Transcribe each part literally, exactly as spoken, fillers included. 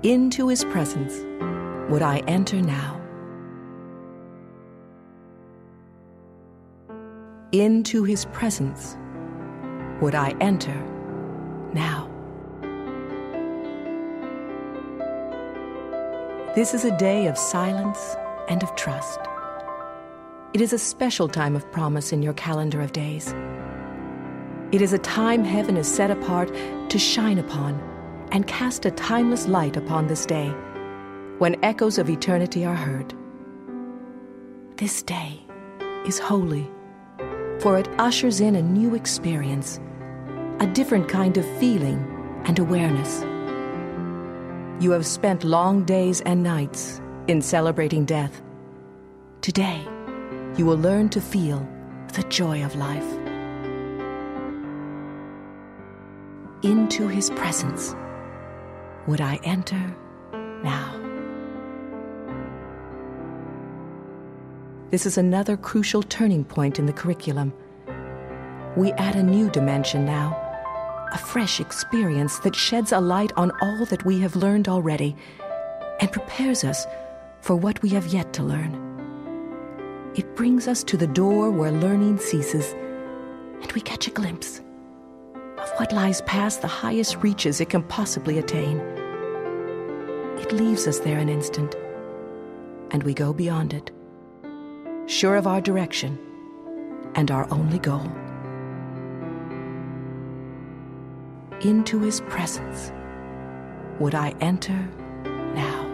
Into his presence would I enter now. Into his presence would I enter now. This is a day of silence and of trust. It is a special time of promise in your calendar of days. It is a time heaven is set apart to shine upon and cast a timeless light upon this day, when echoes of eternity are heard. This day is holy, for it ushers in a new experience, a different kind of feeling and awareness. You have spent long days and nights in celebrating death. Today, you will learn to feel the joy of life. Into his presence would I enter now. This is another crucial turning point in the curriculum. We add a new dimension now, a fresh experience that sheds a light on all that we have learned already and prepares us for what we have yet to learn. It brings us to the door where learning ceases, and we catch a glimpse of what lies past the highest reaches it can possibly attain. It leaves us there an instant, and we go beyond it, sure of our direction and our only goal. Into his presence would I enter now.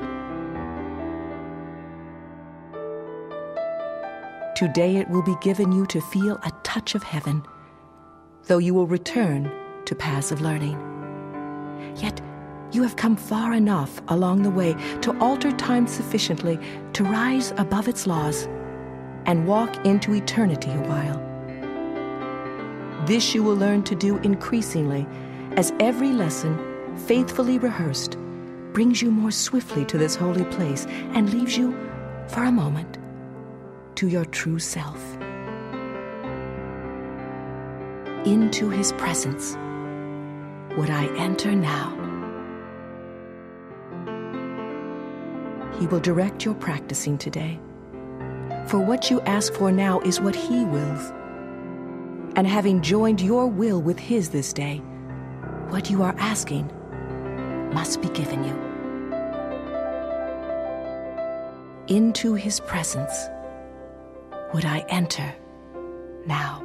Today it will be given you to feel a touch of heaven, though you will return to paths of learning. Yet you have come far enough along the way to alter time sufficiently to rise above its laws and walk into eternity a while. This you will learn to do increasingly as every lesson, faithfully rehearsed, brings you more swiftly to this holy place and leaves you, for a moment, to your true self. Into his presence would I enter now. He will direct your practicing today, for what you ask for now is what he wills. And having joined your will with his this day, what you are asking must be given you. Into his presence would I enter now.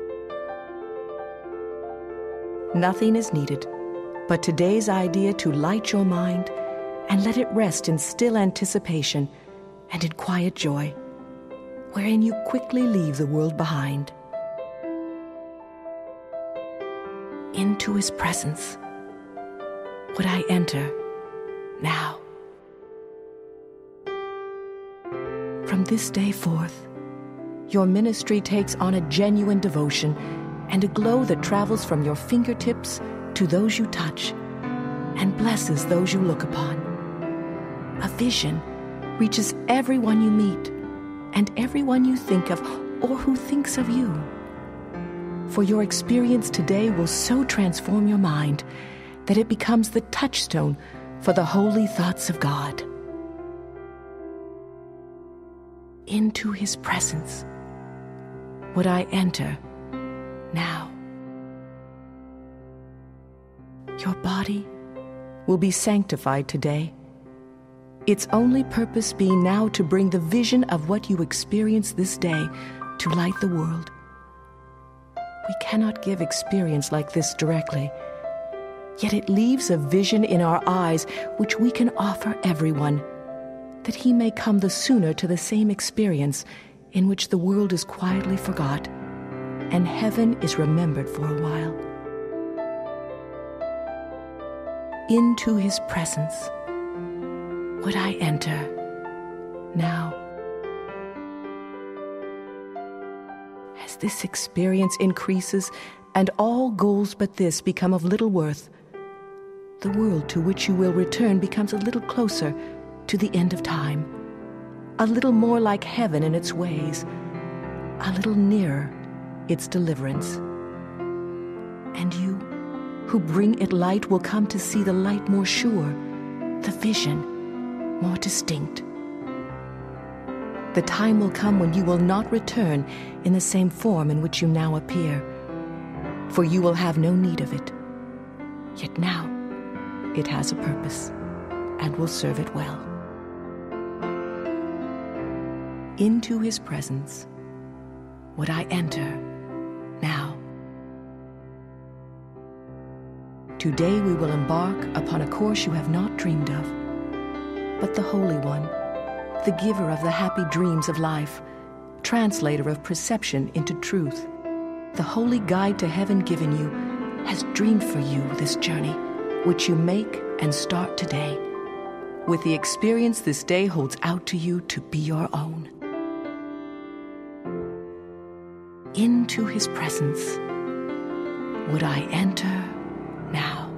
Nothing is needed but today's idea to light your mind and let it rest in still anticipation and in quiet joy, wherein you quickly leave the world behind. Into his presence would I enter now. From this day forth, your ministry takes on a genuine devotion and a glow that travels from your fingertips to those you touch and blesses those you look upon. A vision reaches everyone you meet and everyone you think of or who thinks of you. For your experience today will so transform your mind that it becomes the touchstone for the holy thoughts of God. Into his presence would I enter now. Your body will be sanctified today, its only purpose being now to bring the vision of what you experience this day to light the world. We cannot give experience like this directly, yet it leaves a vision in our eyes which we can offer everyone, that he may come the sooner to the same experience in which the world is quietly forgot and heaven is remembered for a while. Into his presence would I enter now. As this experience increases and all goals but this become of little worth, the world to which you will return becomes a little closer to the end of time, a little more like heaven in its ways, a little nearer its deliverance. And you, who bring it light, will come to see the light more sure, the vision more distinct. The time will come when you will not return in the same form in which you now appear, for you will have no need of it. Yet now it has a purpose and will serve it well. Into his presence would I enter now. Today we will embark upon a course you have not dreamed of, but the Holy One, the giver of the happy dreams of life, translator of perception into truth, the holy guide to heaven given you, has dreamed for you this journey, which you make and start today, with the experience this day holds out to you to be your own. Into his presence would I enter now.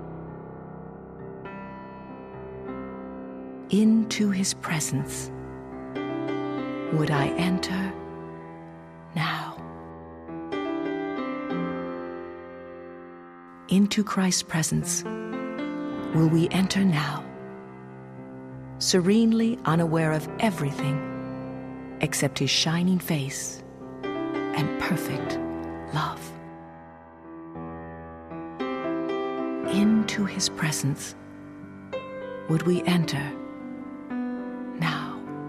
Into his presence would I enter now. Into Christ's presence will we enter now, serenely unaware of everything except his shining face and perfect love. Into his presence would we enter now.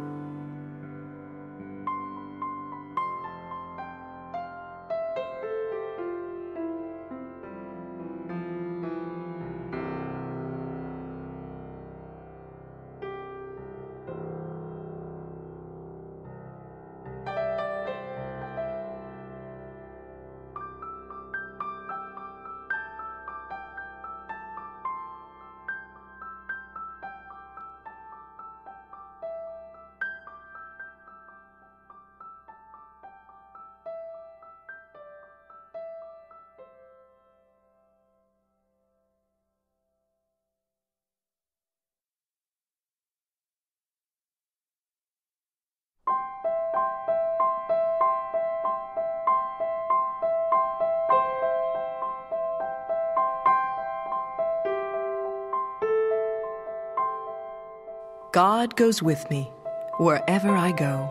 God goes with me wherever I go.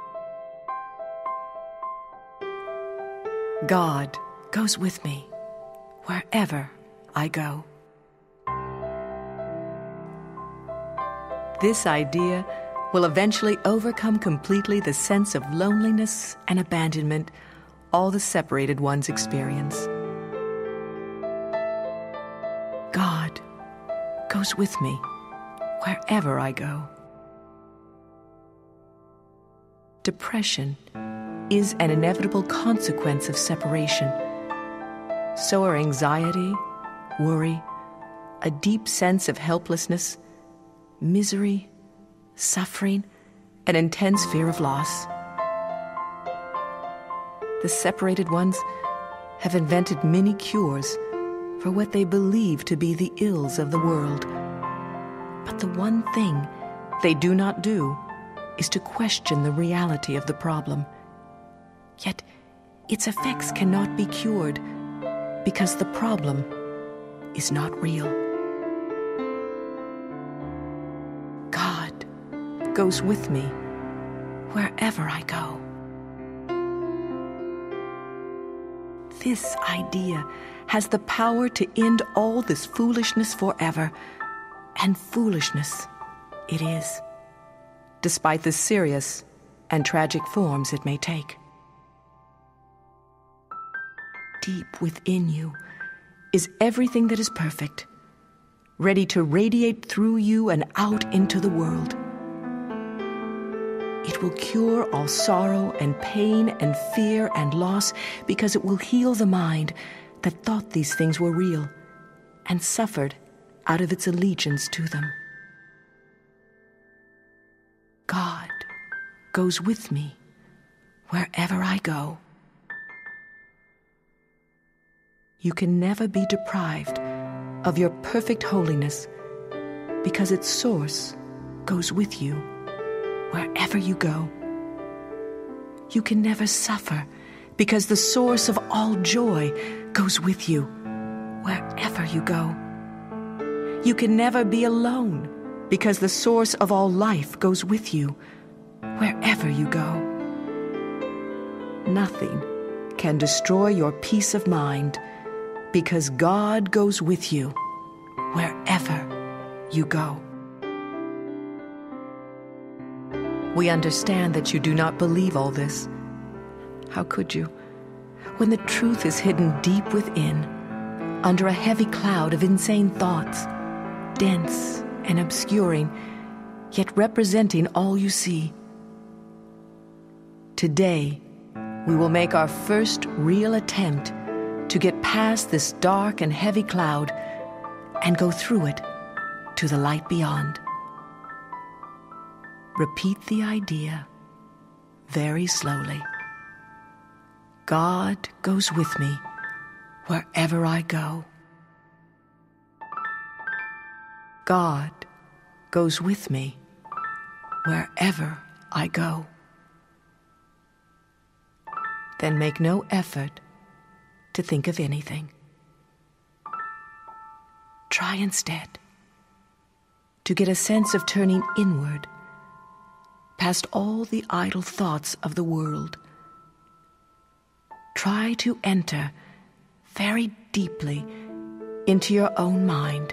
God goes with me wherever I go. This idea will eventually overcome completely the sense of loneliness and abandonment all the separated ones experience. God goes with me wherever I go. Depression is an inevitable consequence of separation. So are anxiety, worry, a deep sense of helplessness, misery, suffering, and intense fear of loss. The separated ones have invented many cures for what they believe to be the ills of the world. But the one thing they do not do is to question the reality of the problem. Yet its effects cannot be cured because the problem is not real. God goes with me wherever I go. This idea has the power to end all this foolishness forever. And foolishness it is, despite the serious and tragic forms it may take. Deep within you is everything that is perfect, ready to radiate through you and out into the world. It will cure all sorrow and pain and fear and loss because it will heal the mind that thought these things were real and suffered out of its allegiance to them. God goes with me wherever I go. You can never be deprived of your perfect holiness because its source goes with you wherever you go. You can never suffer because the source of all joy goes with you wherever you go. You can never be alone because the source of all life goes with you wherever you go. Nothing can destroy your peace of mind because God goes with you wherever you go. We understand that you do not believe all this. How could you? When the truth is hidden deep within, under a heavy cloud of insane thoughts, dense and obscuring, yet representing all you see. Today, we will make our first real attempt to get past this dark and heavy cloud and go through it to the light beyond. Repeat the idea very slowly. God goes with me wherever I go. God goes with me wherever I go. Then make no effort to think of anything. Try instead to get a sense of turning inward, past all the idle thoughts of the world. Try to enter very deeply into your own mind,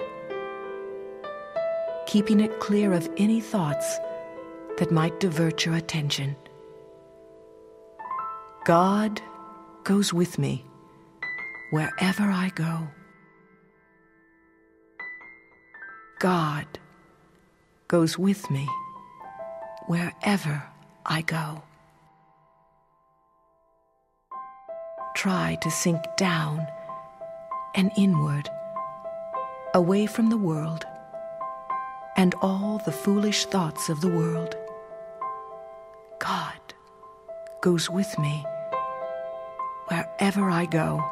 keeping it clear of any thoughts that might divert your attention. God goes with me wherever I go. God goes with me wherever I go. Try to sink down and inward, away from the world and all the foolish thoughts of the world. God goes with me wherever I go.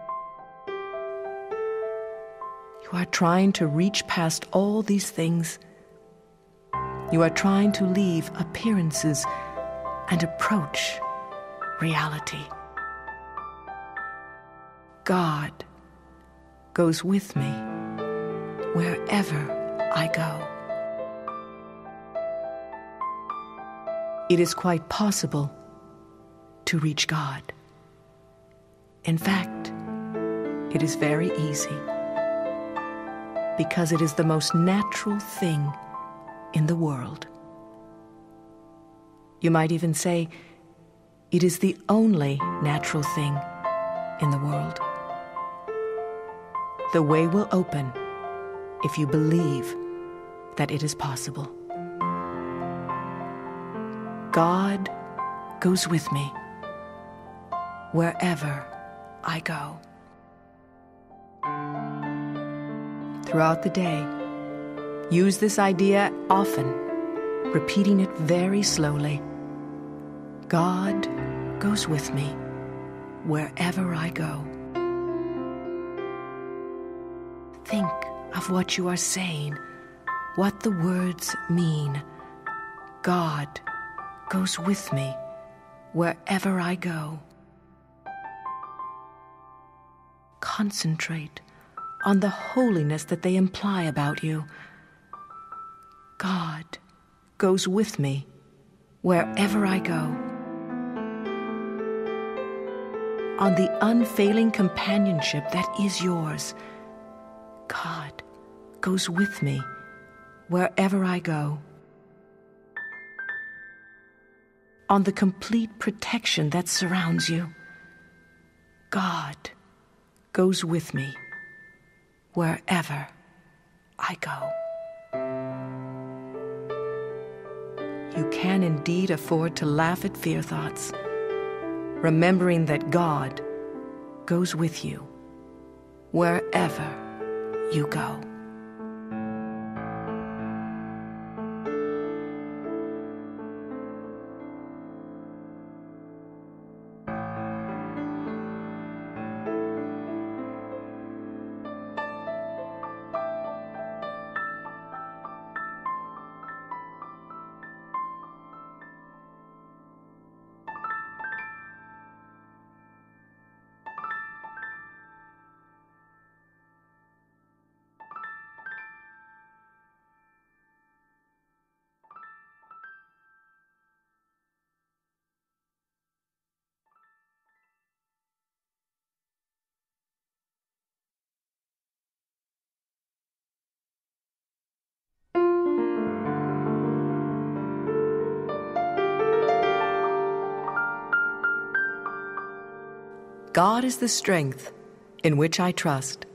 You are trying to reach past all these things. You are trying to leave appearances and approach reality. God goes with me wherever I go. It is quite possible to reach God. In fact, it is very easy, because it is the most natural thing in the world. You might even say it is the only natural thing in the world. The way will open if you believe that it is possible. God goes with me wherever I go. Throughout the day, use this idea often, repeating it very slowly. God goes with me wherever I go. Think of what you are saying, what the words mean. God goes with me wherever I go. Concentrate on the holiness that they imply about you. God goes with me wherever I go. On the unfailing companionship that is yours. God goes with me wherever I go. On the complete protection that surrounds you. God goes with me wherever I go. You can indeed afford to laugh at fear thoughts, remembering that God goes with you wherever you go. God is the strength in which I trust.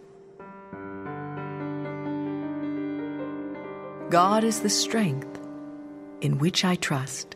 God is the strength in which I trust.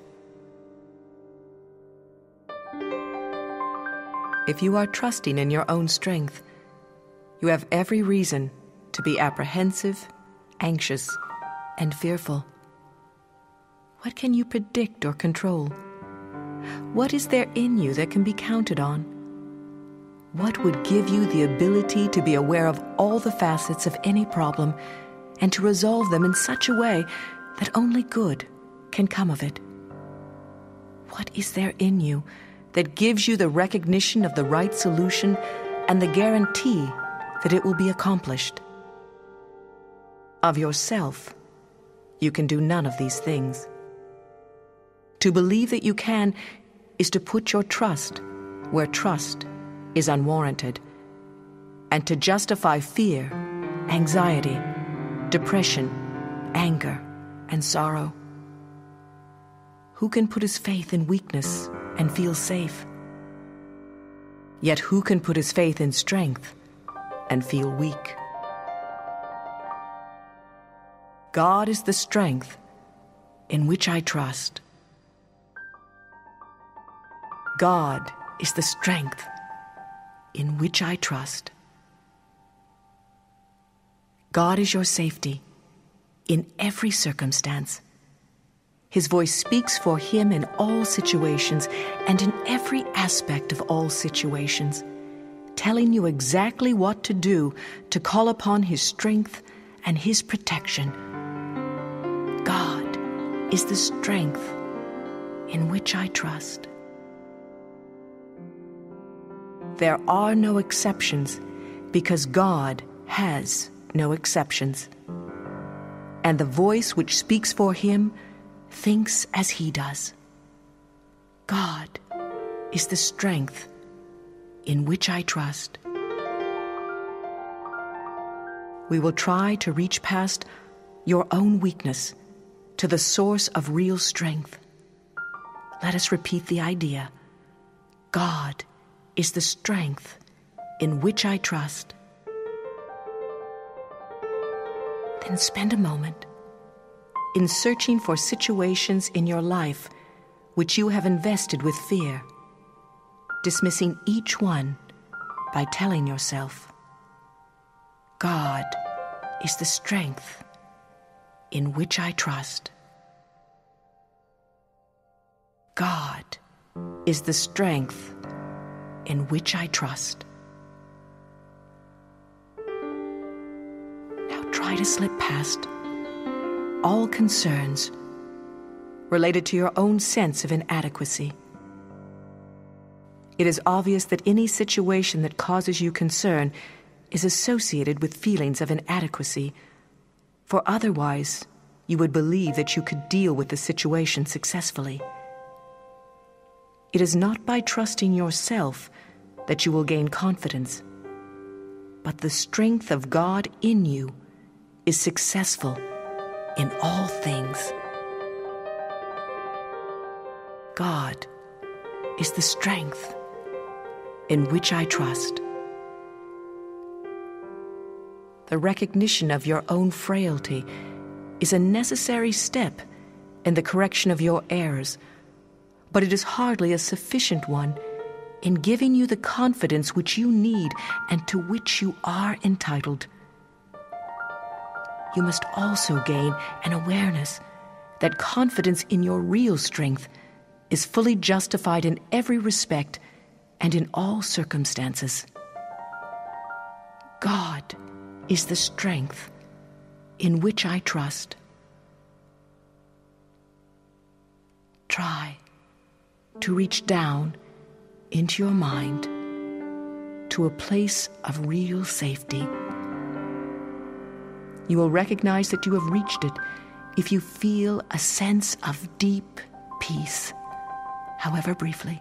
If you are trusting in your own strength, you have every reason to be apprehensive, anxious, and fearful. What can you predict or control? What is there in you that can be counted on? What would give you the ability to be aware of all the facets of any problem and to resolve them in such a way that only good can come of it? What is there in you that gives you the recognition of the right solution and the guarantee that it will be accomplished? Of yourself, you can do none of these things. To believe that you can is to put your trust where trust is unwarranted, and to justify fear, anxiety, depression, anger, and sorrow. Who can put his faith in weakness and feel safe? Yet who can put his faith in strength and feel weak? God is the strength in which I trust. God is the strength in which I trust. God is your safety in every circumstance. His voice speaks for him in all situations and in every aspect of all situations, telling you exactly what to do to call upon his strength and his protection. God is the strength in which I trust. There are no exceptions because God has no exceptions. And the voice which speaks for him thinks as he does. God is the strength in which I trust. We will try to reach past your own weakness to the source of real strength. Let us repeat the idea. God is the strength in which I trust. Then spend a moment in searching for situations in your life which you have invested with fear, dismissing each one by telling yourself, God is the strength in which I trust. God is the strength in which I trust. Now try to slip past all concerns related to your own sense of inadequacy. It is obvious that any situation that causes you concern is associated with feelings of inadequacy, for otherwise you would believe that you could deal with the situation successfully. It is not by trusting yourself that you will gain confidence, but the strength of God in you is successful in all things. God is the strength in which I trust. The recognition of your own frailty is a necessary step in the correction of your errors, but it is hardly a sufficient one in giving you the confidence which you need and to which you are entitled. You must also gain an awareness that confidence in your real strength is fully justified in every respect and in all circumstances. God is the strength in which I trust. Try to reach down into your mind to a place of real safety. You will recognize that you have reached it if you feel a sense of deep peace, however briefly.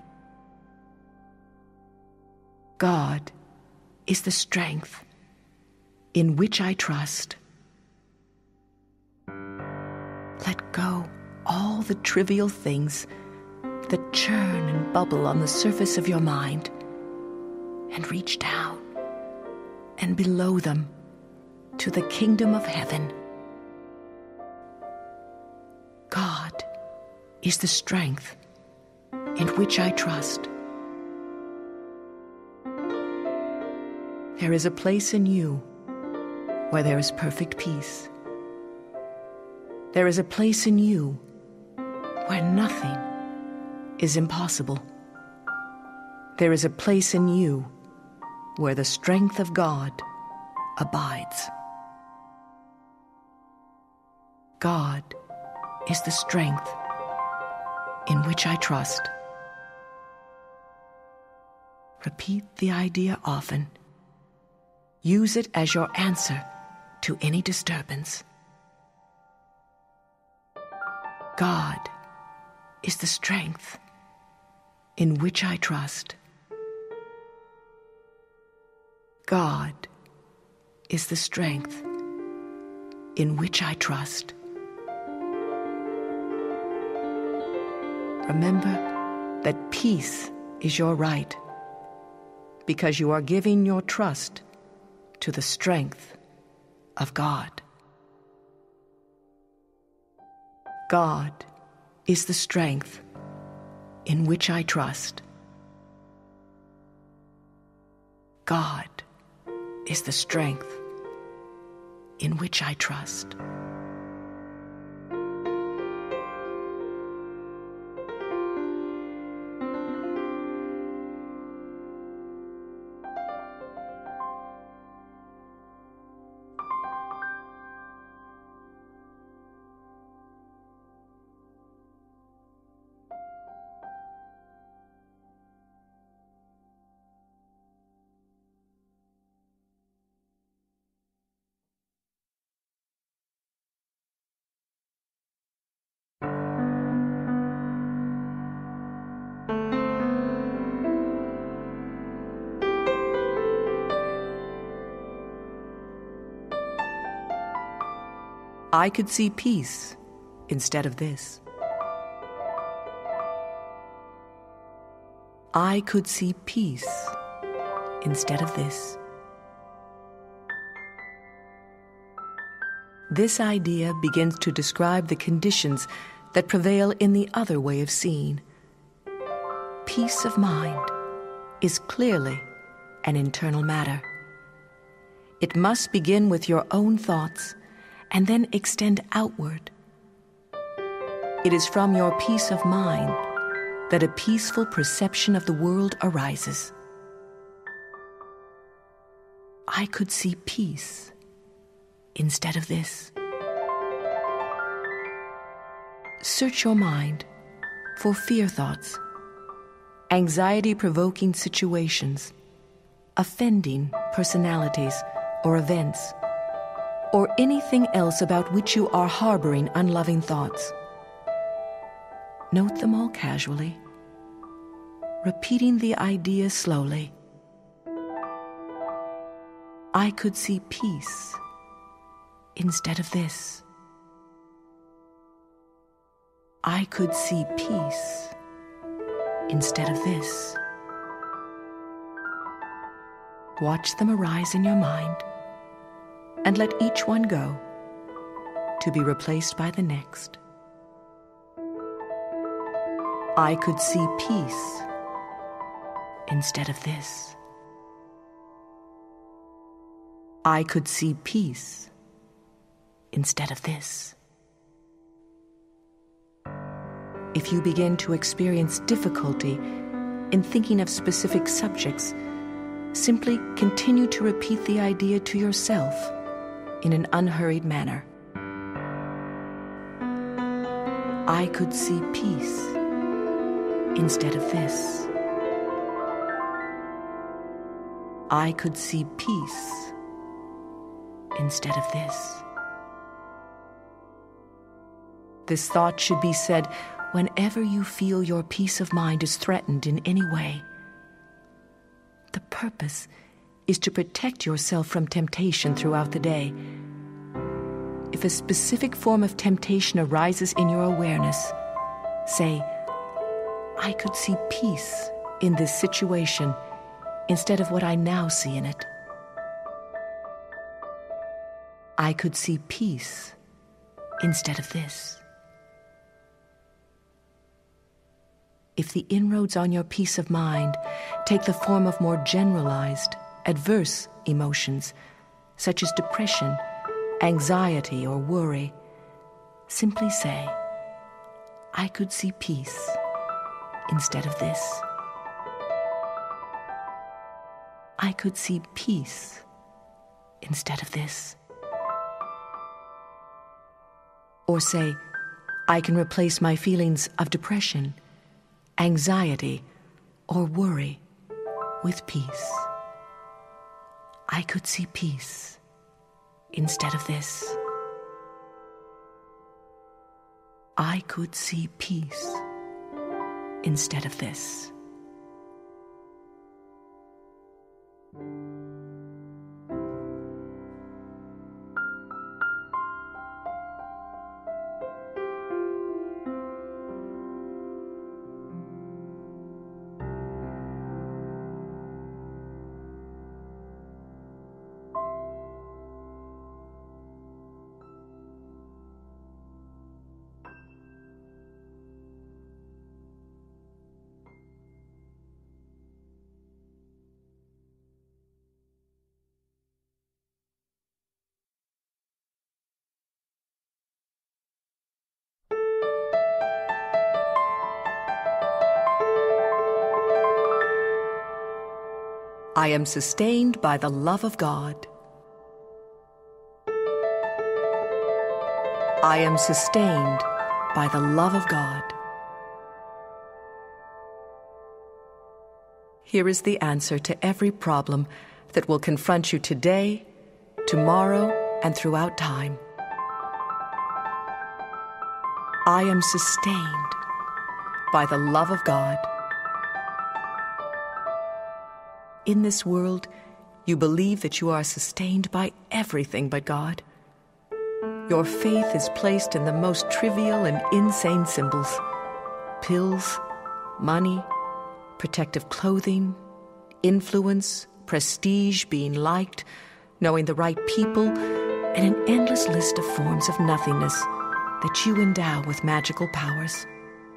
God is the strength in which I trust. Let go all the trivial things that churn and bubble on the surface of your mind. and reach down and below them to the kingdom of heaven. God is the strength in which I trust. There is a place in you where there is perfect peace. There is a place in you where nothing is impossible. There is a place in you where the strength of God abides. God is the strength in which I trust. Repeat the idea often. Use it as your answer to any disturbance. God is the strength in which I trust. God is the strength in which I trust. Remember that peace is your right, because you are giving your trust to the strength of God. God is the strength in which I trust. God is the strength in which I trust. I could see peace instead of this. I could see peace instead of this. This idea begins to describe the conditions that prevail in the other way of seeing. Peace of mind is clearly an internal matter. It must begin with your own thoughts and then extend outward. It is from your peace of mind that a peaceful perception of the world arises. I could see peace instead of this. Search your mind for fear thoughts, anxiety-provoking situations, offending personalities or events, or anything else about which you are harboring unloving thoughts. Note them all casually, repeating the idea slowly. I could see peace instead of this. I could see peace instead of this. Watch them arise in your mind, and let each one go to be replaced by the next. I could see peace instead of this. I could see peace instead of this. If you begin to experience difficulty in thinking of specific subjects, simply continue to repeat the idea to yourself in an unhurried manner. I could see peace instead of this. I could see peace instead of this. This thought should be said whenever you feel your peace of mind is threatened in any way. The purpose is to protect yourself from temptation throughout the day. If a specific form of temptation arises in your awareness, say, I could see peace in this situation instead of what I now see in it. I could see peace instead of this. If the inroads on your peace of mind take the form of more generalized, adverse emotions, such as depression, anxiety, or worry, simply say, I could see peace instead of this. I could see peace instead of this. Or say, I can replace my feelings of depression, anxiety, or worry with peace. I could see peace instead of this. I could see peace instead of this. I am sustained by the love of God. I am sustained by the love of God. Here is the answer to every problem that will confront you today, tomorrow, and throughout time. I am sustained by the love of God. In this world, you believe that you are sustained by everything but God. Your faith is placed in the most trivial and insane symbols: pills, money, protective clothing, influence, prestige, being liked, knowing the right people, and an endless list of forms of nothingness that you endow with magical powers.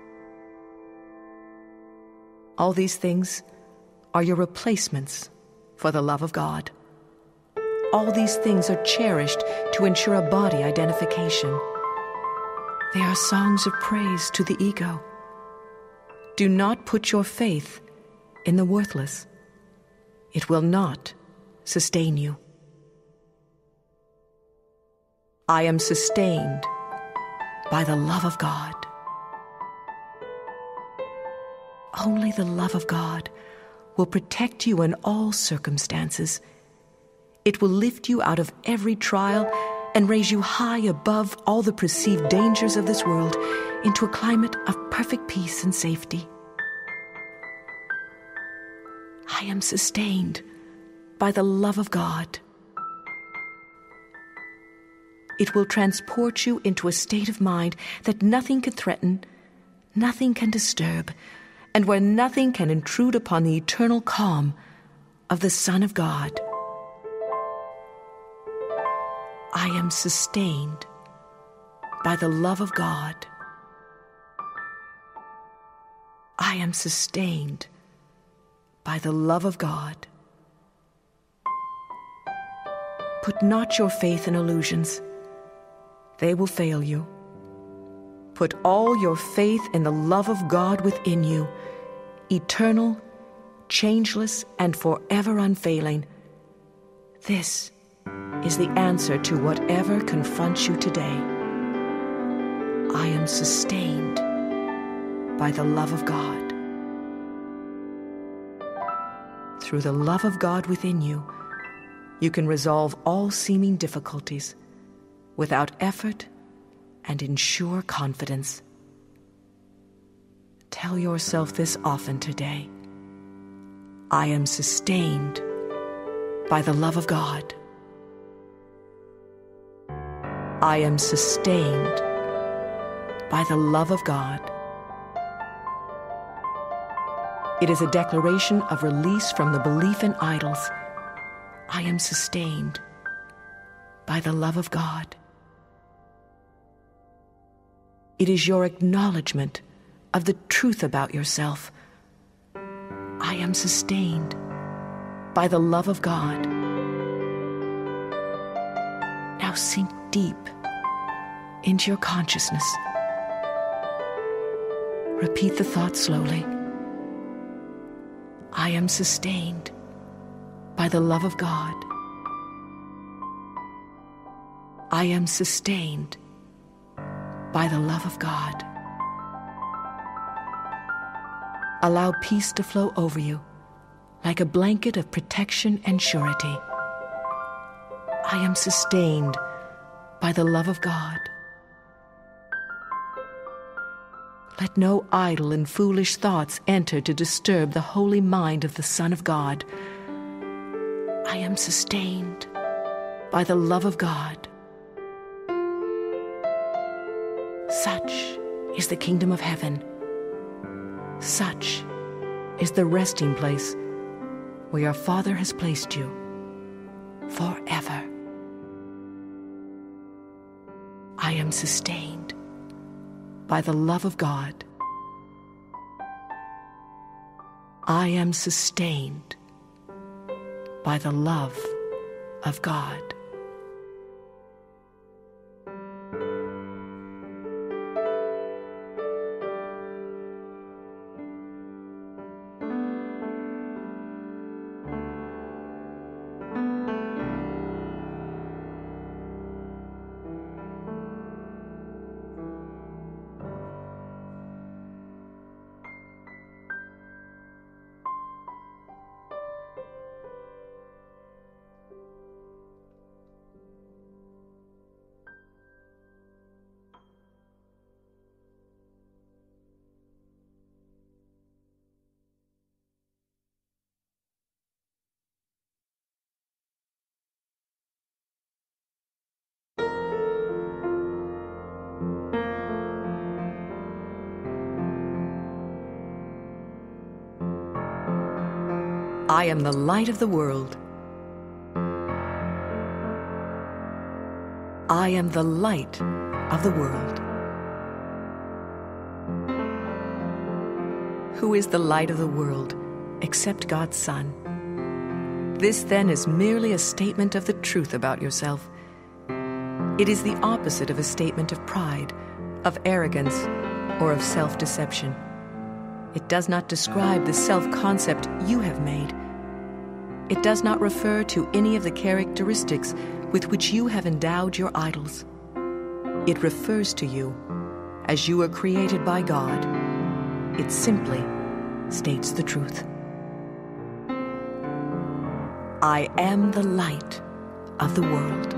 All these things are your replacements for the love of God. All these things are cherished to ensure a body identification. They are songs of praise to the ego. Do not put your faith in the worthless. It will not sustain you. I am sustained by the love of God. Only the love of God will protect you in all circumstances. It will lift you out of every trial and raise you high above all the perceived dangers of this world into a climate of perfect peace and safety. I am sustained by the love of God. It will transport you into a state of mind that nothing can threaten, nothing can disturb, and where nothing can intrude upon the eternal calm of the Son of God. I am sustained by the love of God. I am sustained by the love of God. Put not your faith in illusions. They will fail you. Put all your faith in the love of God within you, eternal, changeless, and forever unfailing. This is the answer to whatever confronts you today. I am sustained by the love of God. Through the love of God within you, you can resolve all seeming difficulties without effort and in sure confidence. Tell yourself this often today. I am sustained by the love of God. I am sustained by the love of God. It is a declaration of release from the belief in idols. I am sustained by the love of God. It is your acknowledgement of the truth about yourself. I am sustained by the love of God. Now sink deep into your consciousness. Repeat the thought slowly. I am sustained by the love of God. I am sustained by the love of God. Allow peace to flow over you like a blanket of protection and surety. I am sustained by the love of God. Let no idle and foolish thoughts enter to disturb the holy mind of the Son of God. I am sustained by the love of God. Such is the kingdom of heaven. Such is the resting place where your Father has placed you forever. I am sustained by the love of God. I am sustained by the love of God. I am the light of the world. I am the light of the world. Who is the light of the world except God's Son? This then is merely a statement of the truth about yourself. It is the opposite of a statement of pride, of arrogance, or of self-deception. It does not describe the self-concept you have made. It does not refer to any of the characteristics with which you have endowed your idols. It refers to you as you were created by God. It simply states the truth. I am the light of the world.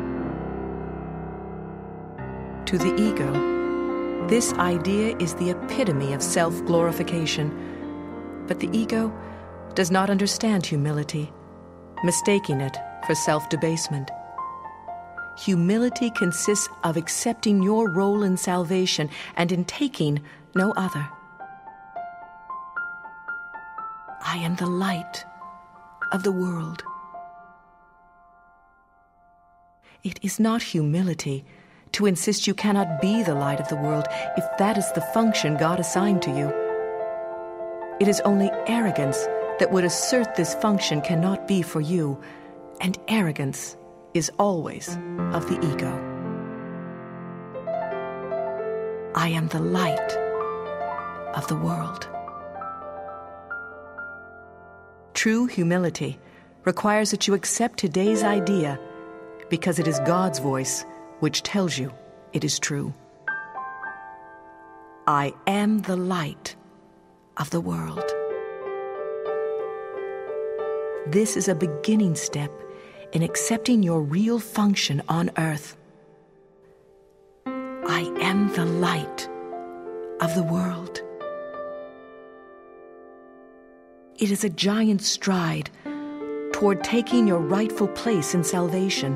To the ego, this idea is the epitome of self-glorification, but the ego does not understand humility, mistaking it for self-debasement. Humility consists of accepting your role in salvation and in taking no other. I am the light of the world. It is not humility to insist you cannot be the light of the world if that is the function God assigned to you. It is only arrogance that would assert this function cannot be for you, and arrogance is always of the ego. I am the light of the world. True humility requires that you accept today's idea because it is God's voice which tells you it is true. I am the light of the world. This is a beginning step in accepting your real function on earth. I am the light of the world. It is a giant stride toward taking your rightful place in salvation.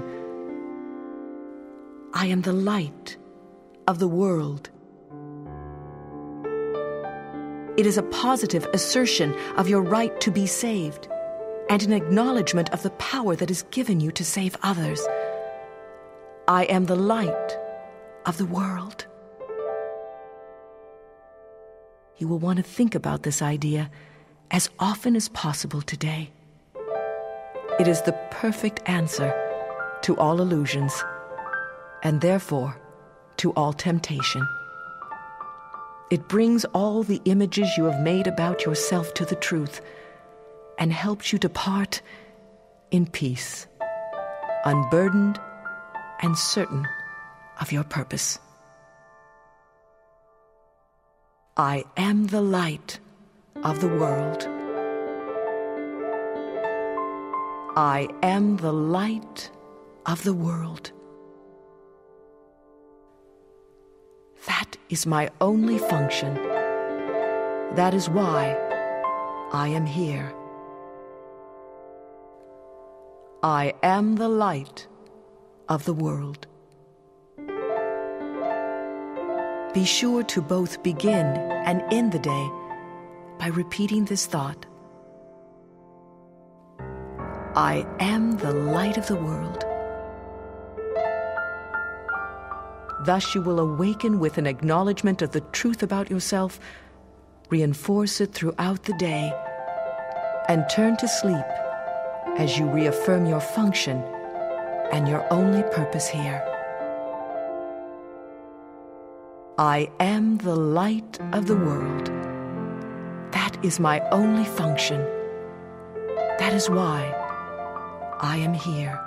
I am the light of the world. It is a positive assertion of your right to be saved and an acknowledgement of the power that is given you to save others. I am the light of the world. You will want to think about this idea as often as possible today. It is the perfect answer to all illusions, and therefore to all temptation. It brings all the images you have made about yourself to the truth and helps you depart in peace, unburdened and certain of your purpose. I am the light of the world. I am the light of the world. That is my only function. That is why I am here. I am the light of the world. Be sure to both begin and end the day by repeating this thought. I am the light of the world. Thus you will awaken with an acknowledgement of the truth about yourself, reinforce it throughout the day, and turn to sleep as you reaffirm your function and your only purpose here. I am the light of the world. That is my only function. That is why I am here.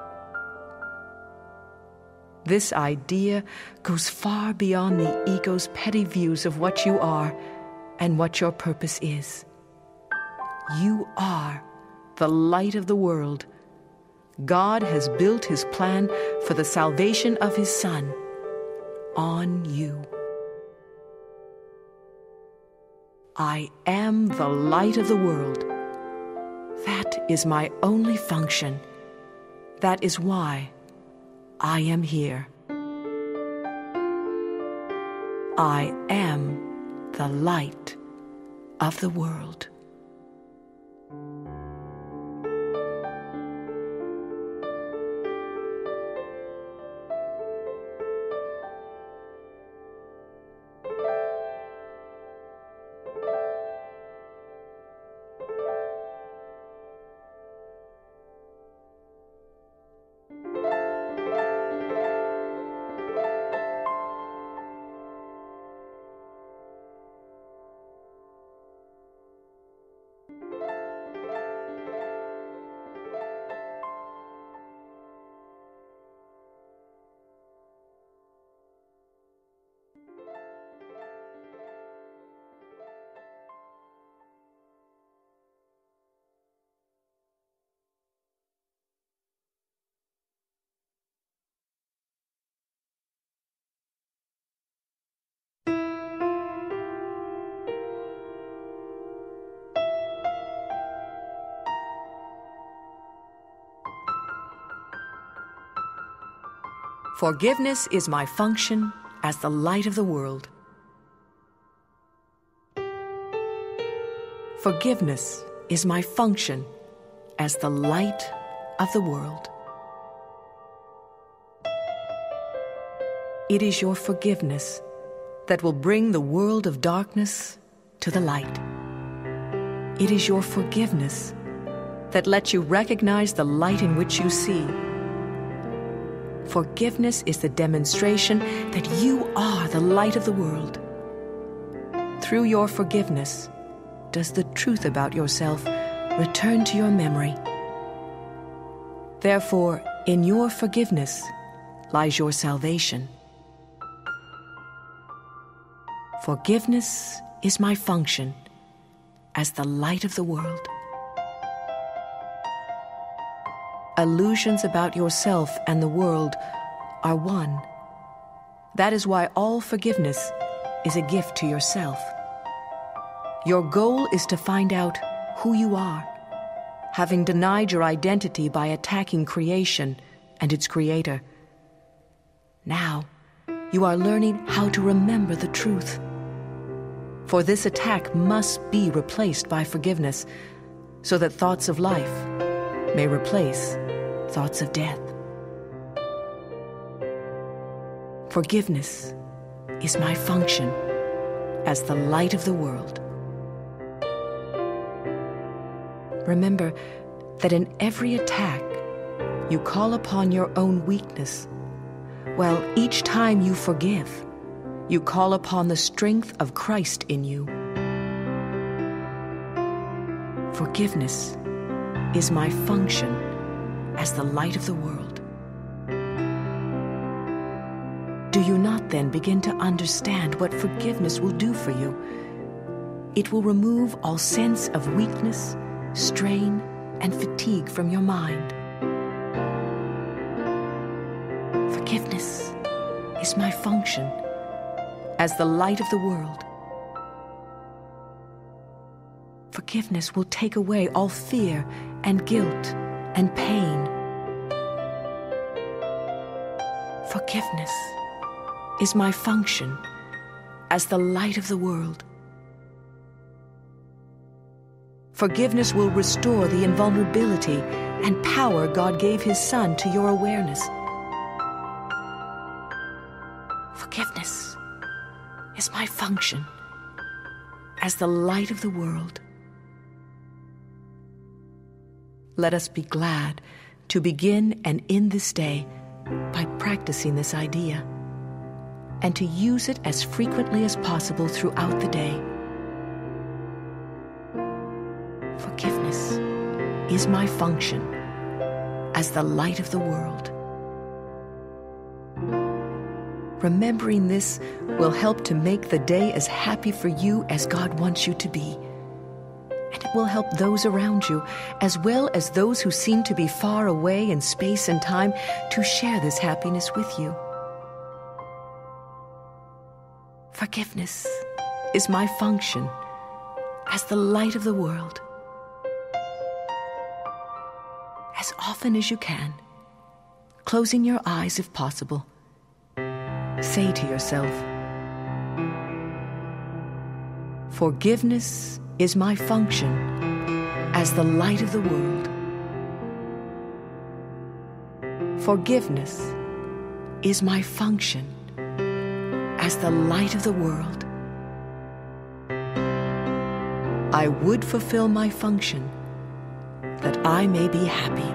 This idea goes far beyond the ego's petty views of what you are and what your purpose is. You are the light of the world. God has built his plan for the salvation of his Son on you. I am the light of the world. That is my only function. That is why I am here. I am the light of the world. Forgiveness is my function as the light of the world. Forgiveness is my function as the light of the world. It is your forgiveness that will bring the world of darkness to the light. It is your forgiveness that lets you recognize the light in which you see. Forgiveness is the demonstration that you are the light of the world. Through your forgiveness, does the truth about yourself return to your memory. Therefore, in your forgiveness lies your salvation. Forgiveness is my function as the light of the world. Illusions about yourself and the world are one. That is why all forgiveness is a gift to yourself. Your goal is to find out who you are, having denied your identity by attacking creation and its creator. Now, you are learning how to remember the truth. For this attack must be replaced by forgiveness, so that thoughts of life may replace thoughts of death. Forgiveness is my function as the light of the world. Remember that in every attack, you call upon your own weakness, while each time you forgive, you call upon the strength of Christ in you. Forgiveness is my function as the light of the world. Do you not then begin to understand what forgiveness will do for you? It will remove all sense of weakness, strain, and fatigue from your mind. Forgiveness is my function as the light of the world. Forgiveness will take away all fear and guilt and pain. Forgiveness is my function as the light of the world. Forgiveness will restore the invulnerability and power God gave His Son to your awareness. Forgiveness is my function as the light of the world. Let us be glad to begin and end this day by practicing this idea, and to use it as frequently as possible throughout the day. Forgiveness is my function as the light of the world. Remembering this will help to make the day as happy for you as God wants you to be. And it will help those around you, as well as those who seem to be far away in space and time, to share this happiness with you. Forgiveness is my function as the light of the world. As often as you can, closing your eyes if possible, say to yourself, forgiveness is my function as the light of the world. Forgiveness is my function as the light of the world. I would fulfill my function that I may be happy.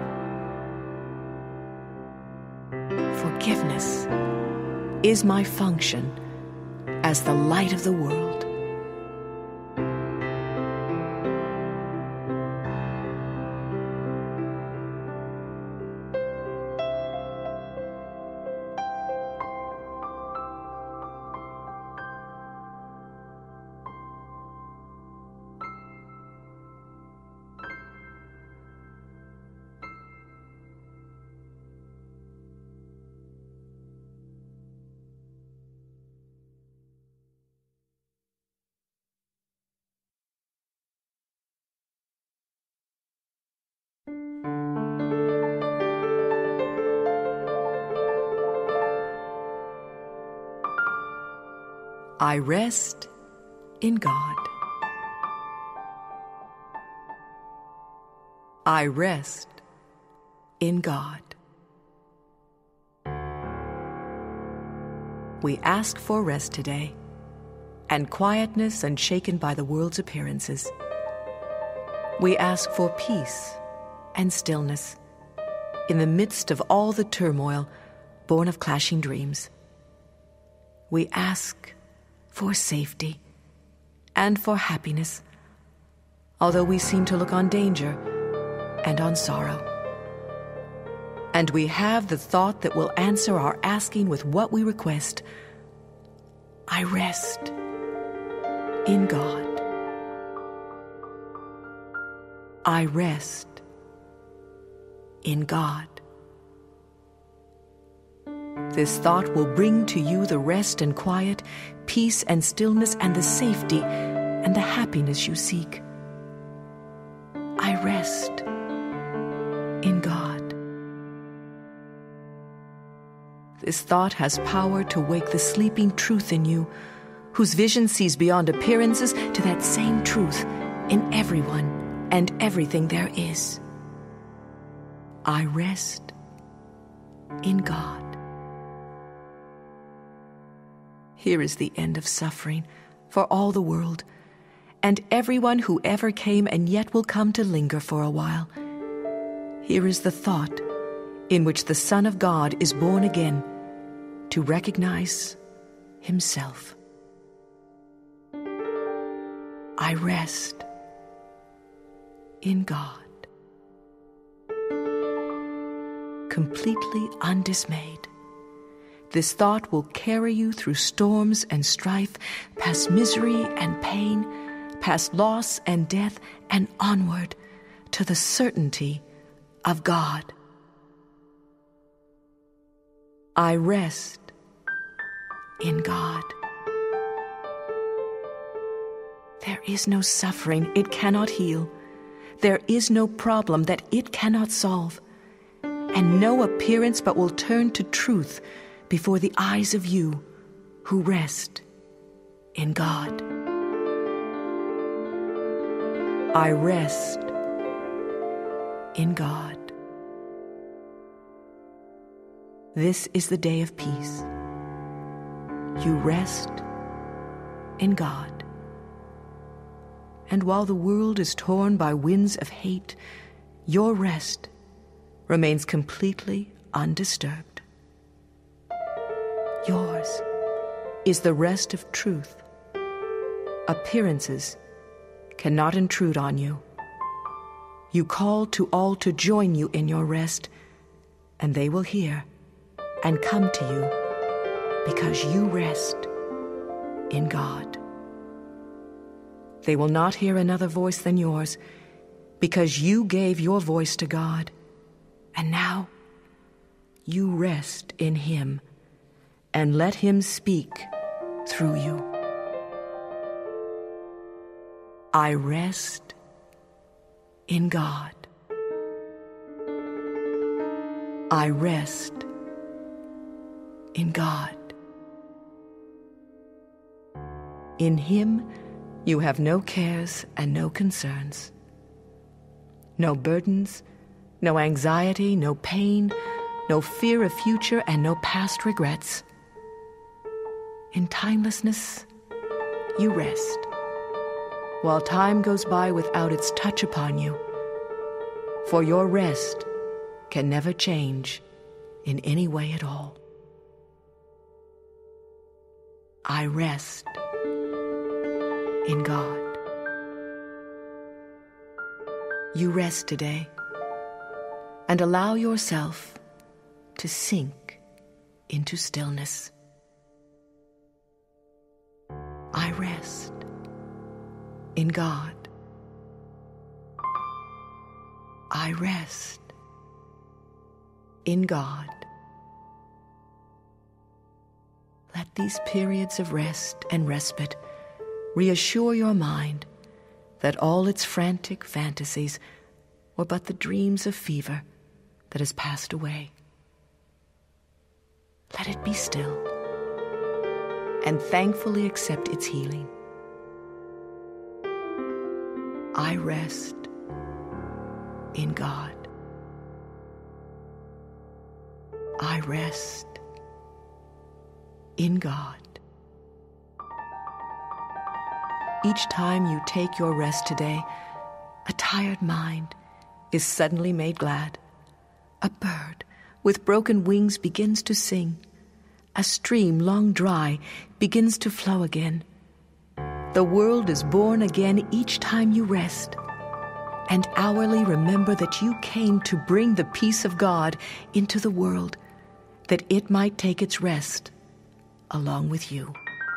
Forgiveness is my function as the light of the world. I rest in God. I rest in God. We ask for rest today, and quietness unshaken by the world's appearances. We ask for peace and stillness in the midst of all the turmoil born of clashing dreams. We ask for safety and for happiness, although we seem to look on danger and on sorrow. And we have the thought that will answer our asking with what we request. I rest in God. I rest in God. This thought will bring to you the rest and quiet, peace and stillness, and the safety and the happiness you seek. I rest in God. This thought has power to wake the sleeping truth in you, whose vision sees beyond appearances to that same truth in everyone and everything there is. I rest in God. Here is the end of suffering for all the world, and everyone who ever came and yet will come to linger for a while. Here is the thought in which the Son of God is born again to recognize himself. I rest in God. Completely undismayed, this thought will carry you through storms and strife, past misery and pain, past loss and death, and onward to the certainty of God. I rest in God. There is no suffering it cannot heal. There is no problem that it cannot solve, and no appearance but will turn to truth before the eyes of you who rest in God. I rest in God. This is the day of peace. You rest in God. And while the world is torn by winds of hate, your rest remains completely undisturbed. Yours is the rest of truth. Appearances cannot intrude on you. You call to all to join you in your rest, and they will hear and come to you because you rest in God. They will not hear another voice than yours because you gave your voice to God, and now you rest in Him and let Him speak through you. I rest in God. I rest in God. In Him you have no cares and no concerns, no burdens, no anxiety, no pain, no fear of future, and no past regrets. In timelessness, you rest, while time goes by without its touch upon you, for your rest can never change in any way at all. I rest in God. You rest today and allow yourself to sink into stillness. I rest in God. I rest in God. Let these periods of rest and respite reassure your mind that all its frantic fantasies were but the dreams of fever that has passed away. Let it be still and thankfully accept its healing. I rest in God. I rest in God. Each time you take your rest today, a tired mind is suddenly made glad. A bird with broken wings begins to sing. A stream long dry begins to flow again. The world is born again each time you rest. And hourly remember that you came to bring the peace of God into the world, that it might take its rest along with you.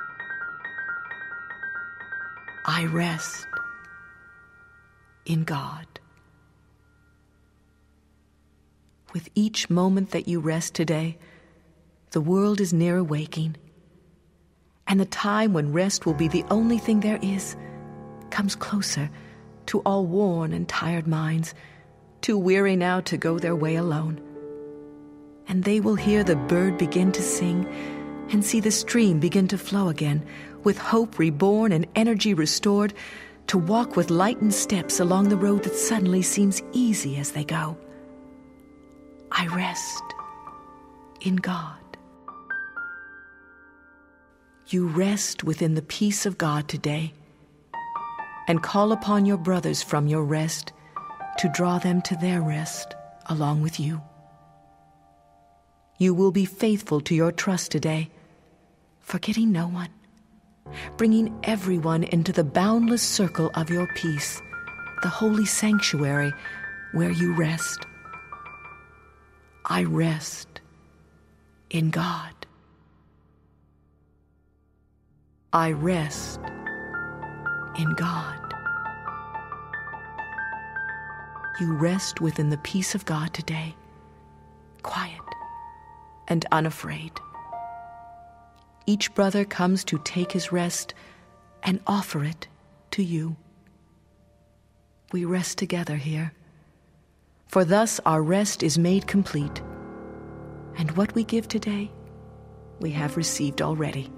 I rest in God. With each moment that you rest today, the world is nearer waking, and the time when rest will be the only thing there is comes closer to all worn and tired minds, too weary now to go their way alone. And they will hear the bird begin to sing and see the stream begin to flow again with hope reborn and energy restored, to walk with lightened steps along the road that suddenly seems easy as they go. I rest in God. You rest within the peace of God today, and call upon your brothers from your rest to draw them to their rest along with you. You will be faithful to your trust today, forgetting no one, bringing everyone into the boundless circle of your peace, the holy sanctuary where you rest. I rest in God. I rest in God. You rest within the peace of God today, quiet and unafraid. Each brother comes to take his rest and offer it to you. We rest together here, for thus our rest is made complete, and what we give today, we have received already.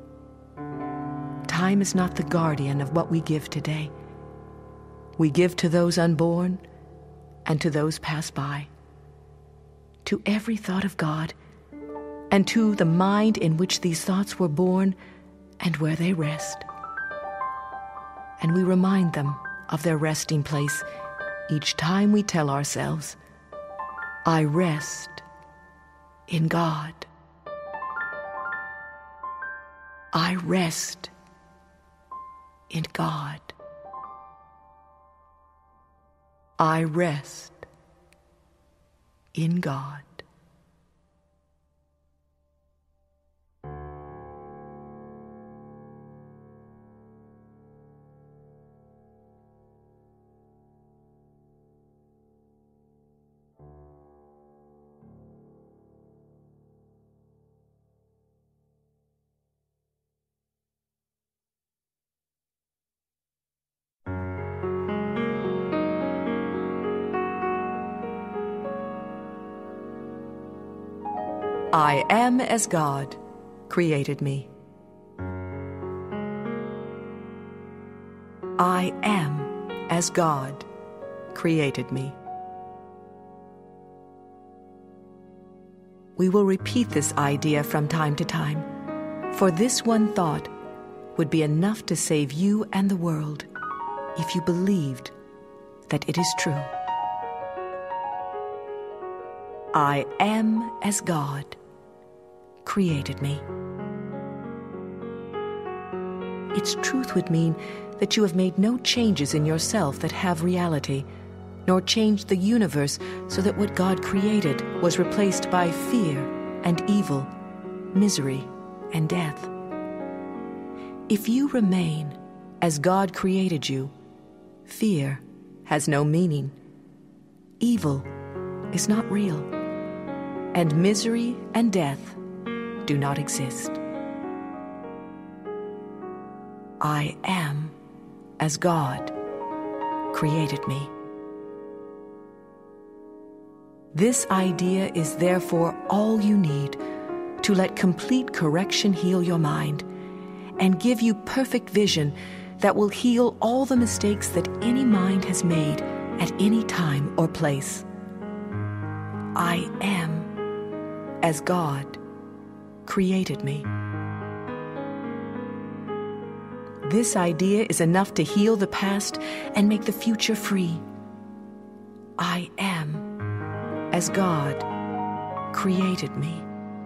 Time is not the guardian of what we give today. We give to those unborn and to those passed by, to every thought of God, and to the mind in which these thoughts were born and where they rest. And we remind them of their resting place each time we tell ourselves, I rest in God. I rest in God. I rest in God. I am as God created me. I am as God created me. We will repeat this idea from time to time, for this one thought would be enough to save you and the world if you believed that it is true. I am as God created me. Its truth would mean that you have made no changes in yourself that have reality, nor changed the universe so that what God created was replaced by fear and evil, misery and death. If you remain as God created you, fear has no meaning, evil is not real, and misery and death do not exist. I am as God created me. This idea is therefore all you need to let complete correction heal your mind and give you perfect vision that will heal all the mistakes that any mind has made at any time or place. I am as God created me. This idea is enough to heal the past and make the future free. I am as God created me.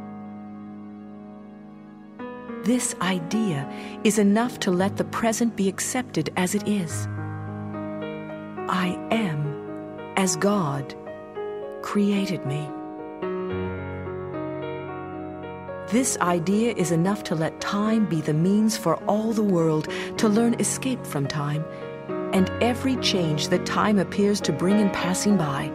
This idea is enough to let the present be accepted as it is. I am as God created me. This idea is enough to let time be the means for all the world to learn escape from time and every change that time appears to bring in passing by.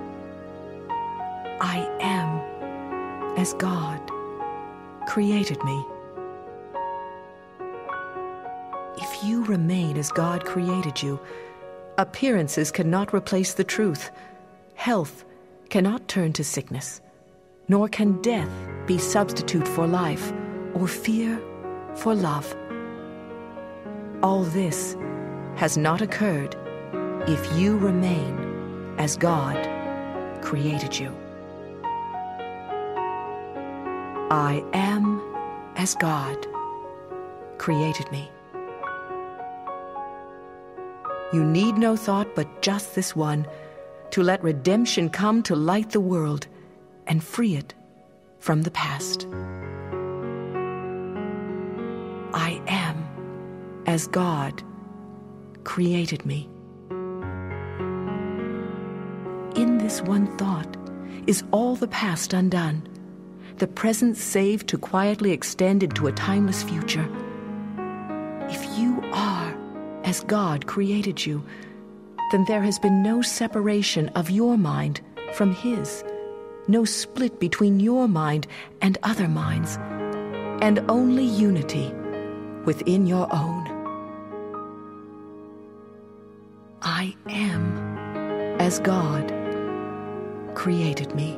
I am as God created me. If you remain as God created you, appearances cannot replace the truth. Health cannot turn to sickness, nor can death be substitute for life, or fear for love. all this has not occurred if you remain as God created you. I am as God created me. You need no thought but just this one, to let redemption come to light the world and free it from the past. I am as God created me. In this one thought is all the past undone, the present saved to quietly extend into a timeless future. If you are as God created you, then there has been no separation of your mind from His, no split between your mind and other minds, and only unity within your own. I am as God created me.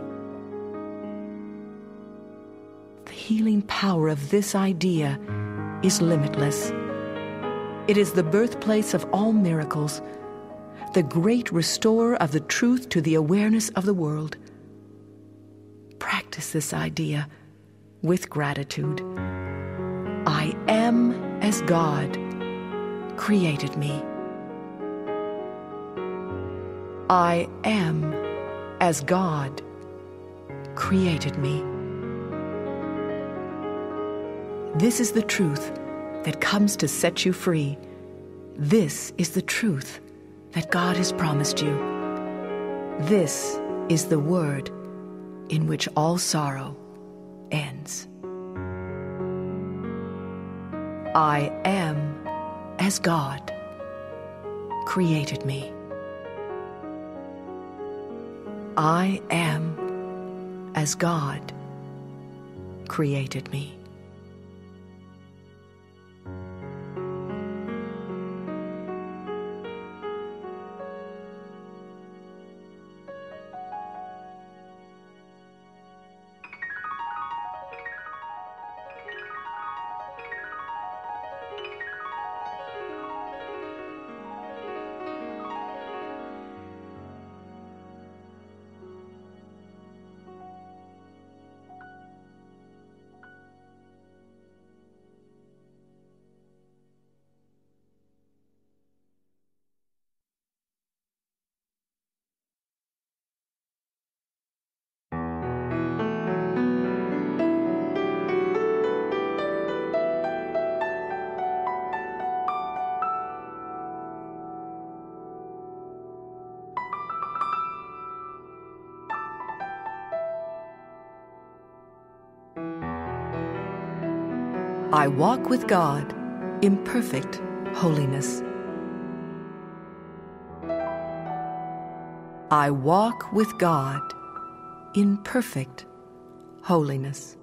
The healing power of this idea is limitless. It is the birthplace of all miracles, the great restorer of the truth to the awareness of the world. Practice this idea with gratitude. I am as God created me. I am as God created me. This is the truth that comes to set you free. This is the truth that God has promised you. This is the word in which all sorrow ends. I am as God created me. I am as God created me. I walk with God in perfect holiness. I walk with God in perfect holiness.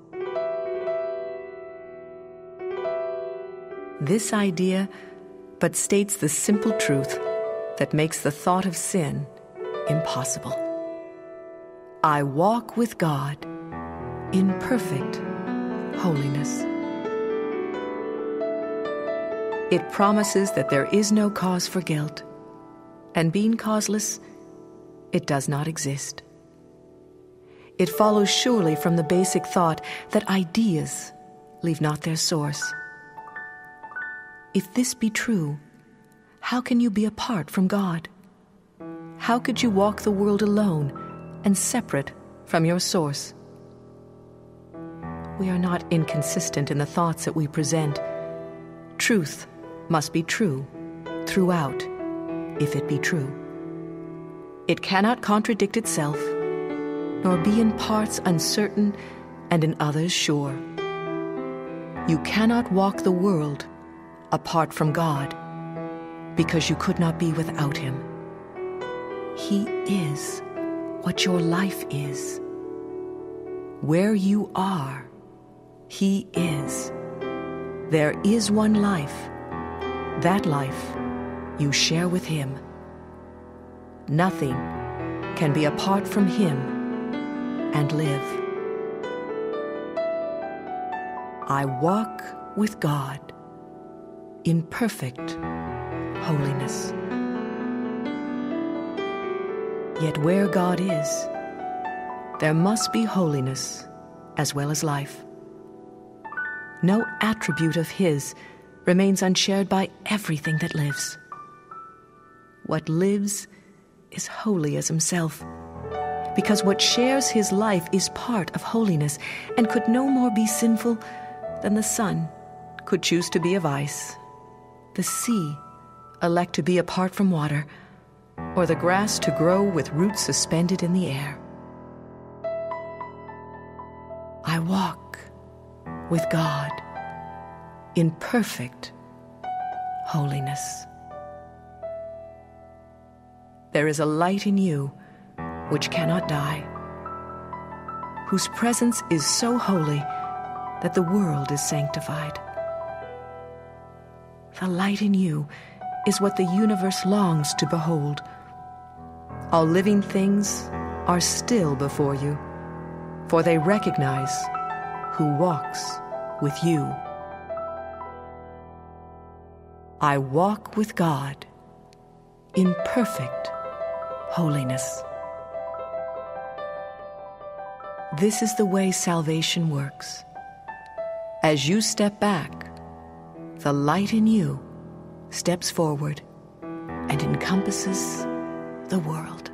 This idea but states the simple truth that makes the thought of sin impossible. I walk with God in perfect holiness. It promises that there is no cause for guilt, and being causeless, it does not exist. It follows surely from the basic thought that ideas leave not their source. If this be true, how can you be apart from God? How could you walk the world alone and separate from your source? We are not inconsistent in the thoughts that we present. Truth must be true throughout, if it be true. It cannot contradict itself, nor be in parts uncertain and in others sure. You cannot walk the world apart from God, because you could not be without Him. He is what your life is. Where you are, He is. There is one life. That life you share with Him. Nothing can be apart from Him and live. I walk with God in perfect holiness. Yet where God is, there must be holiness as well as life. No attribute of His remains unshared by everything that lives. What lives is holy as Himself, because what shares His life is part of holiness and could no more be sinful than the sun could choose to be of ice, the sea elect to be apart from water, or the grass to grow with roots suspended in the air. I walk with God in perfect holiness. There is a light in you which cannot die, whose presence is so holy that the world is sanctified. The light in you is what the universe longs to behold. All living things are still before you, for they recognize who walks with you. I walk with God in perfect holiness. This is the way salvation works. As you step back, the light in you steps forward and encompasses the world.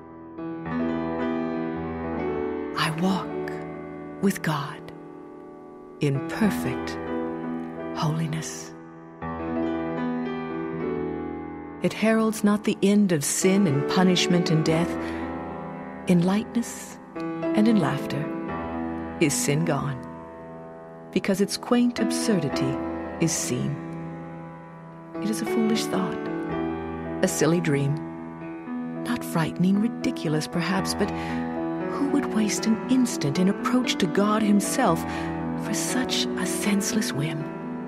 I walk with God in perfect holiness. It heralds not the end of sin and punishment and death. In lightness and in laughter is sin gone, because its quaint absurdity is seen. It is a foolish thought, a silly dream, not frightening, ridiculous perhaps, but who would waste an instant in approach to God Himself for such a senseless whim?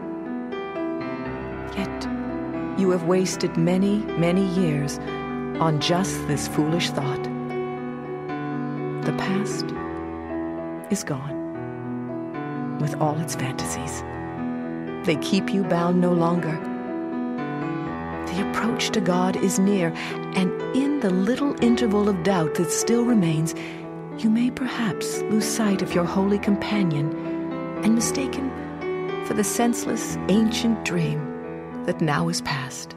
Yet you have wasted many, many years on just this foolish thought. The past is gone with all its fantasies. They keep you bound no longer. The approach to God is near, and in the little interval of doubt that still remains, you may perhaps lose sight of your holy companion and mistake him for the senseless ancient dream that now is past.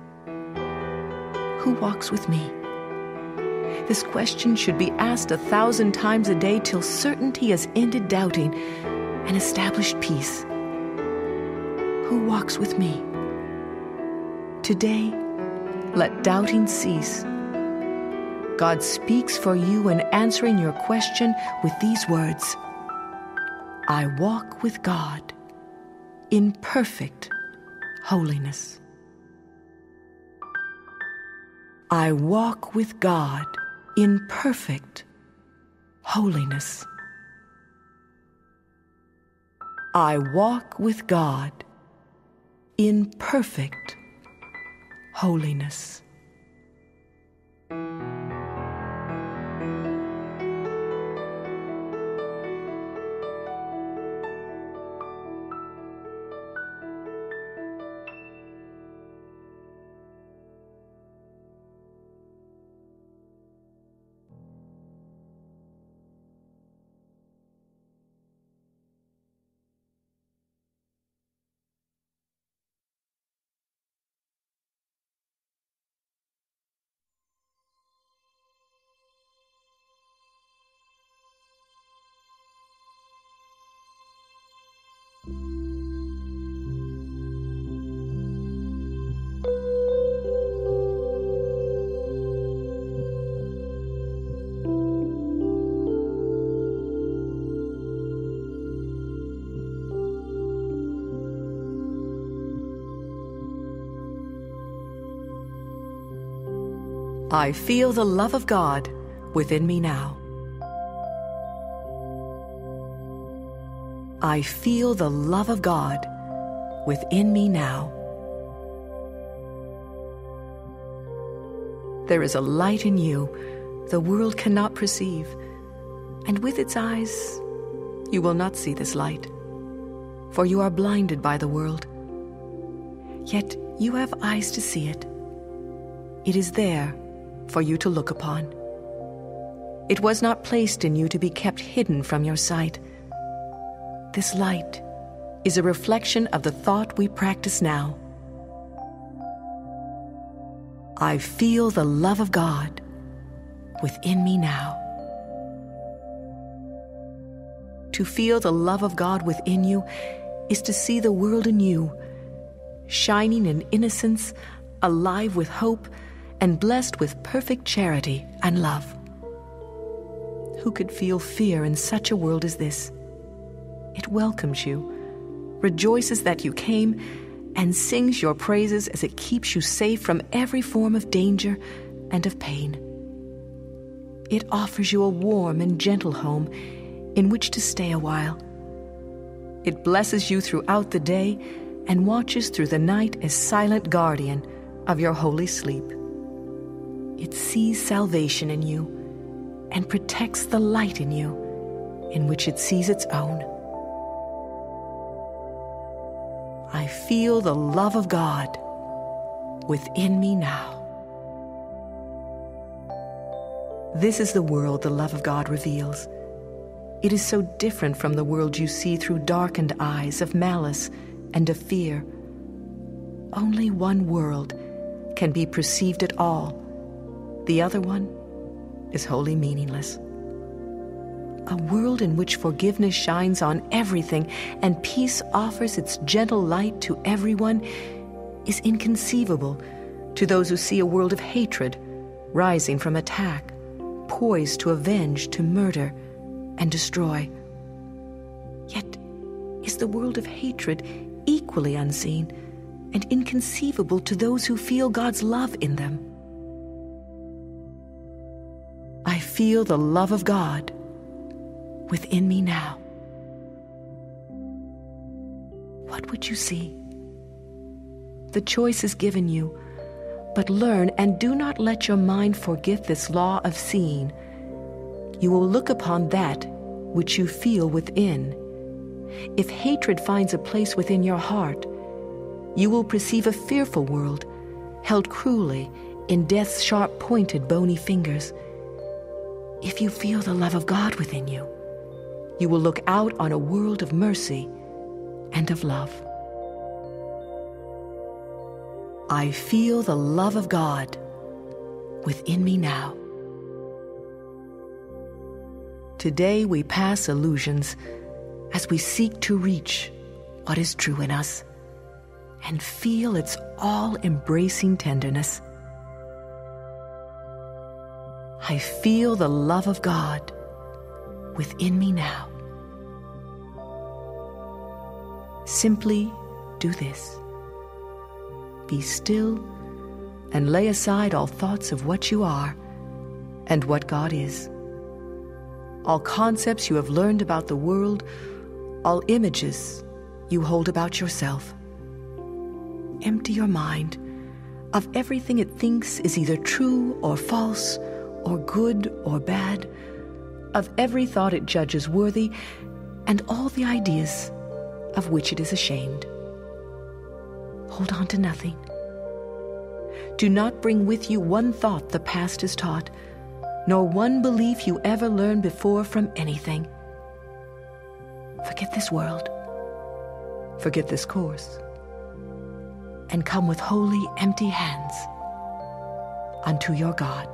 Who walks with me? This question should be asked a thousand times a day till certainty has ended doubting and established peace. Who walks with me? Today, let doubting cease. God speaks for you in answering your question with these words: I walk with God in perfect holiness. I walk with God in perfect holiness. I walk with God in perfect holiness. I feel the love of God within me now. I feel the love of God within me now. There is a light in you the world cannot perceive, and with its eyes you will not see this light, for you are blinded by the world. yet you have eyes to see it. It is there for you to look upon. It was not placed in you to be kept hidden from your sight. This light is a reflection of the thought we practice now. I feel the love of God within me now. To feel the love of God within you is to see the world anew, shining in innocence, alive with hope, and blessed with perfect charity and love. Who could feel fear in such a world as this? It welcomes you, rejoices that you came, and sings your praises as it keeps you safe from every form of danger and of pain. It offers you a warm and gentle home in which to stay a while. It blesses you throughout the day and watches through the night as silent guardian of your holy sleep. It sees salvation in you and protects the light in you in which it sees its own. I feel the love of God within me now. This is the world the love of God reveals. It is so different from the world you see through darkened eyes of malice and of fear. Only one world can be perceived at all. The other one is wholly meaningless. A world in which forgiveness shines on everything and peace offers its gentle light to everyone is inconceivable to those who see a world of hatred rising from attack, poised to avenge, to murder, and destroy. Yet is the world of hatred equally unseen and inconceivable to those who feel God's love in them. I feel the love of God within me now. What would you see? The choice is given you, but learn and do not let your mind forget this law of seeing. You will look upon that which you feel within. If hatred finds a place within your heart, you will perceive a fearful world, held cruelly in death's sharp-pointed bony fingers. If you feel the love of God within you, you will look out on a world of mercy and of love. I feel the love of God within me now. Today we pass illusions as we seek to reach what is true in us and feel its all-embracing tenderness. I feel the love of God within me now. Simply do this. Be still and lay aside all thoughts of what you are and what God is. All concepts you have learned about the world, all images you hold about yourself. Empty your mind of everything it thinks is either true or false, or good or bad, of every thought it judges worthy, and all the ideas of which it is ashamed. Hold on to nothing. Do not bring with you one thought the past has taught, nor one belief you ever learned before from anything. Forget this world, forget this course, and come with holy, empty hands unto your God.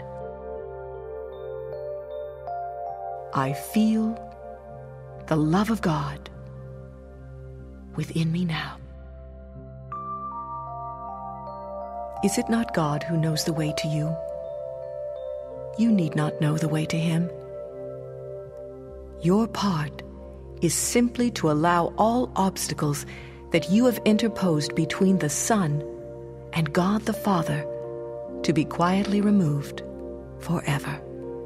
I feel the love of God within me now. Is it not God who knows the way to you? You need not know the way to Him. Your part is simply to allow all obstacles that you have interposed between the Son and God the Father to be quietly removed forever.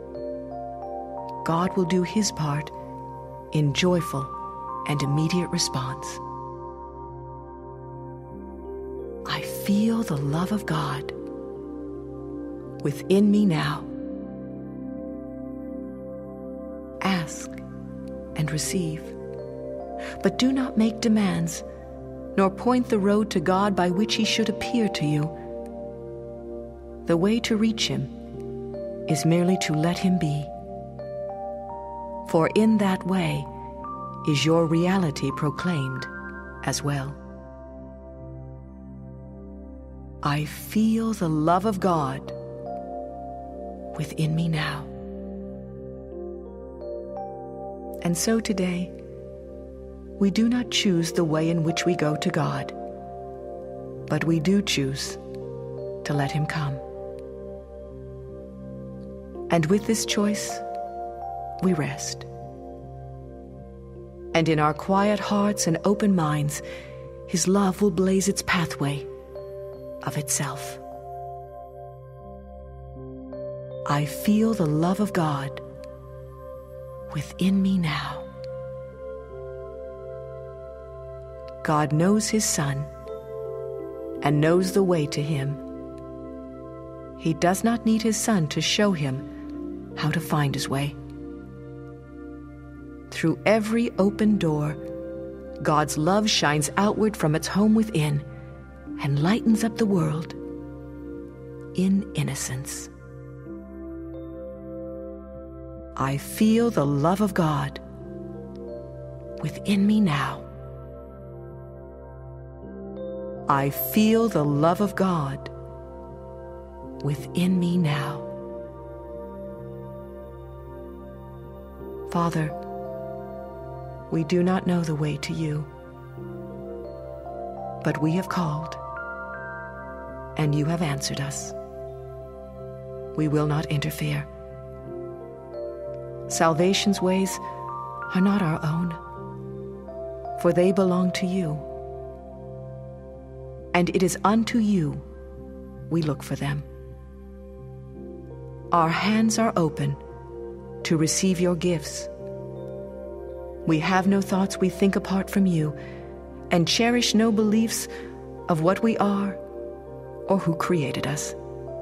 God will do His part in joyful and immediate response. I feel the love of God within me now. Ask and receive, but do not make demands, nor point the road to God by which he should appear to you. The way to reach him is merely to let him be. For in that way is your reality proclaimed as well. I feel the love of God within me now. And so today, we do not choose the way in which we go to God, but we do choose to let him come. And with this choice, we rest. And in our quiet hearts and open minds, his love will blaze its pathway of itself. I feel the love of God within me now. God knows his Son and knows the way to him. He does not need his Son to show him how to find his way. Through every open door, God's love shines outward from its home within and lightens up the world in innocence. I feel the love of God within me now. I feel the love of God within me now. Father, we do not know the way to you, but we have called, and you have answered us. We will not interfere. Salvation's ways are not our own, for they belong to you, and it is unto you we look for them. Our hands are open to receive your gifts. We have no thoughts we think apart from you, and cherish no beliefs of what we are or who created us.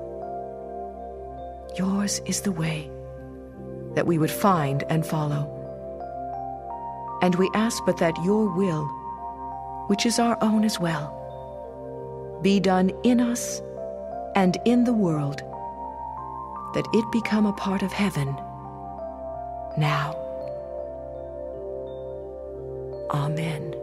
Yours is the way that we would find and follow. And we ask but that your will, which is our own as well, be done in us and in the world, that it become a part of heaven now. Amen.